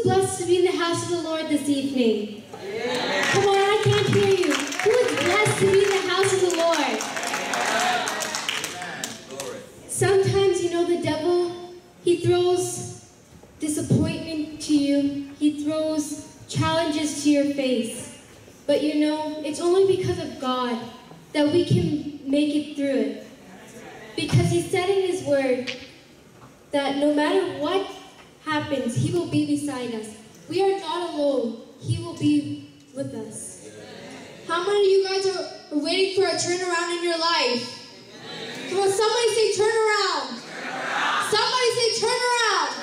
is blessed to be in the house of the Lord this evening? Come on, I can't hear you. Who is blessed to be in the house of the Lord? Sometimes, the devil, he throws disappointment to you. He throws challenges to your face. But it's only because of God that we can make it through it. Because he said in his word that no matter what happens, he will be beside us. We are not alone. He will be with us. How many of you guys are waiting for a turnaround in your life? Come on, somebody say turn around. Somebody say turn around.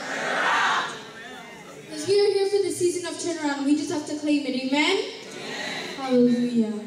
Because we are here for the season of turnaround. We just have to claim it. Amen? Hallelujah.